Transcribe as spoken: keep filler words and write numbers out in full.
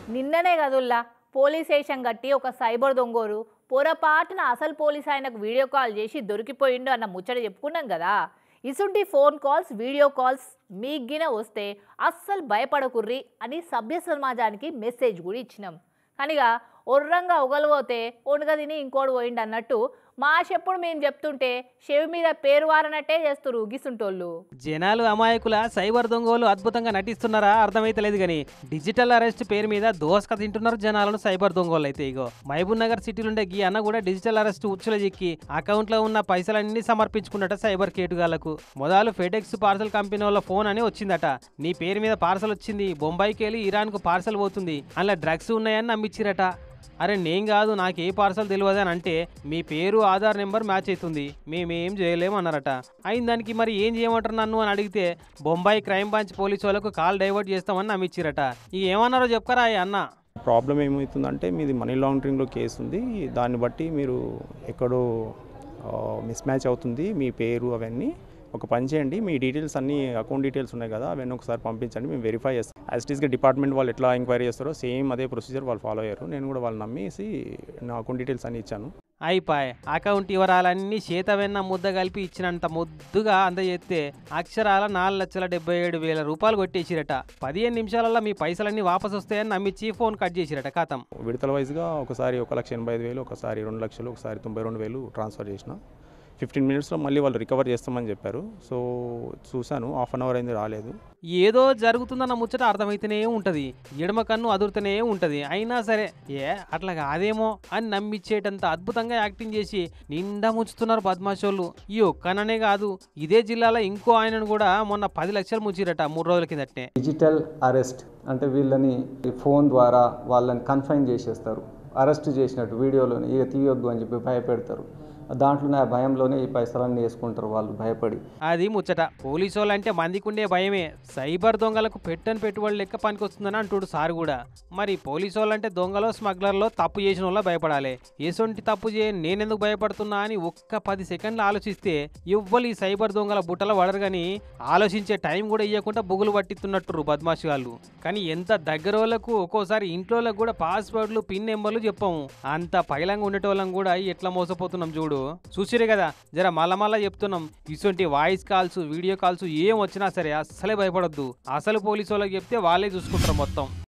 నిన్ననే గదుల్లా police station కట్టి ఒక సైబర్ దొంగోరు పొరపాటున అసలు పోలీస్ ఆయనకు వీడియో కాల్ చేసి దొరికిపోయిండు అన్న ముచ్చట చెప్పుకున్నాం కదా. ఇసుంటి ఫోన్ కాల్స్ వీడియో కాల్స్ మీగిన వస్తే అస్సలు భయపడకుర్రి అని సభ్య సమాజానికి మెసేజ్ కూడా ఇచ్చినాం. కానిగా ఒర్రంగా ఒగలబోతే ఒనుగ తిని ఇంకోడు పోయిండు అన్నట్టు మా చెప్పుడు మేము చెప్తుంటే చెవి మీద పేరు వారనట్టే చేస్తురు గిసుంటోళ్ళు. జనాలు అమాయకుల సైబర్ దొంగలు అద్భుతంగా నటిస్తున్నారా అర్థమైతలేదు కానీ డిజిటల్ అరెస్ట్ పేరు మీద దోసక తింటున్నారు జనాలను సైబర్ దొంగలు. అయితే ఇగో మహబూబ్ నగర్ సిటీలో ఉండే గీ అన్న కూడా డిజిటల్ అరెస్ట్ ఉచ్చుల చిక్కి అకౌంట్ లో ఉన్న పైసలన్నీ సమర్పించుకున్నట సైబర్ కేటుగాళ్లకు. మొదలు ఫెడెక్స్ పార్సల్ కంపెనీ వాళ్ళ ఫోన్ అని వచ్చిందట. నీ పేరు మీద పార్సల్ వచ్చింది, బొంబాయికి వెళ్ళి ఇరాన్ కు పార్సల్ పోతుంది, అందులో డ్రగ్స్ ఉన్నాయని నమ్మిచ్చిరట. అరే నేను కాదు, నాకు ఏ పార్సల్ తెలియదు అని అంటే మీ పేరు ఆధార్ నెంబర్ మ్యాచ్ అవుతుంది, మేమేం చేయలేము అన్నారట. అయిన దానికి మరి ఏం చేయమంటారు నన్ను అని అడిగితే బొంబాయి క్రైమ్ బ్రాంచ్ పోలీసు వాళ్ళకు కాల్ డైవర్ట్ చేస్తామని నమ్మిచ్చిరట. ఇక ఏమన్నారో చెప్పుకరా అన్న. ప్రాబ్లం ఏమవుతుందంటే మీది మనీ లాండరింగ్లో కేసు ఉంది, దాన్ని బట్టి మీరు ఎక్కడో మిస్ మ్యాచ్ అవుతుంది మీ పేరు అవన్నీ. ఒక పని చేయండి, మీ డీటెయిల్స్ అన్ని అకౌంట్ డీటెయిల్స్ ఉన్నాయి కదా అవన్నీ ఒకసారి పంపించండి, మేము వెరిఫై చేస్తాం. యాజ్ ఇట్ ఈస్గా డిపార్ట్మెంట్ వాళ్ళు ఎట్లా ఎంక్వైరీ చేస్తారో సేమ్ అదే ప్రొసీజర్ వాళ్ళు ఫాలో అయ్యారు. నేను కూడా వాళ్ళు నమ్మేసి నా అకౌంట్ డీటెయిల్స్ అన్ని ఇచ్చాను. అయిపోయి అకౌంట్ వివరాలన్నీ చేతవెన్న ముద్ద కలిపి ఇచ్చినంత ముద్దుగా అందజేస్తే అక్షరాల నాలుగు లక్షల డెబ్బై ఏడు వేల రూపాయలు కొట్టేసిరట. పదిహేను నిమిషాలలో మీ పైసలన్నీ వాపసు వస్తాయని నమ్మించి ఫోన్ కట్ చేసిరట. ఖాతం విడతల వైజ్గా ఒకసారి ఒక లక్ష ఎనభై ఐదు వేలు, ఒకసారి రెండు లక్షలు, ఒకసారి తొంభై రెండు వేలు ట్రాన్స్ఫర్ చేసిన. ఫిఫ్టీన్ మినిట్స్లో మళ్ళీ వాళ్ళు రికవర్ చేస్తామని చెప్పారు. సో చూశాను, హాఫ్ అన్ అవర్ అయింది, రాలేదు. ఏదో జరుగుతుందన్న ముచ్చట అర్థమైతేనే ఉంటుంది, ఎడమ కన్ను అదురుతూనే ఉంటుంది. అయినా సరే ఏ అట్లా కాదేమో అని నమ్మించేటంత అద్భుతంగా యాక్టింగ్ చేసి నిండా ముంచుతున్నారు బద్మాషోళ్ళు. ఈ ఒక్కననే కాదు, ఇదే జిల్లాలో ఇంకో ఆయనను కూడా మొన్న పది లక్షలు ముంచిరట మూడు రోజుల కిందటనే. డిజిటల్ అరెస్ట్ అంటే వీళ్ళని ఫోన్ ద్వారా వాళ్ళని కన్ఫైన్ చేసేస్తారు, అరెస్ట్ చేసినట్టు వీడియోలోని ఇక తీయొద్దు అని చెప్పి భయపెడతారు. దాంట్లోనే ఆ భయంలోనే ఈ పైసలన్నీ వేసుకుంటారు వాళ్ళు భయపడి. అది ముచ్చట. పోలీసు వాళ్ళు అంటే మందికి ఉండే భయమే, సైబర్ దొంగలకు పెట్టని పెట్టుబడి లెక్క పనికి వస్తుందని అంటుడు సార్ కూడా. మరి పోలీసు వాళ్ళు అంటే దొంగలో స్మగ్లర్లో తప్పు చేసిన వాళ్ళ భయపడాలి. ఏసొంటి తప్పు చేయ నేనెందుకు భయపడుతున్నా అని ఒక్క పది సెకండ్లు ఆలోచిస్తే ఇవ్వలు ఈ సైబర్ దొంగల బుట్టలు పడరు. కానీ ఆలోచించే టైం కూడా ఇవ్వకుండా బుగులు పట్టిస్తున్నట్టు బద్మాషి వాళ్ళు. కానీ ఎంత దగ్గర వాళ్ళకు ఒక్కోసారి ఇంట్లో కూడా పాస్వర్డ్లు పిన్ నెంబర్లు చెప్పాము. అంత పైలంగా ఉండేటోళ్ళం కూడా ఎట్లా మోసపోతున్నాం చూడు. చూసిరే కదా, జర మళ్ళా మళ్ళా చెప్తున్నాం, ఇటువంటి వాయిస్ కాల్స్ వీడియో కాల్స్ ఏం వచ్చినా సరే అస్సలే భయపడొద్దు. అసలు పోలీసు వాళ్ళకి చెప్తే వాళ్ళే చూసుకుంటారు మొత్తం.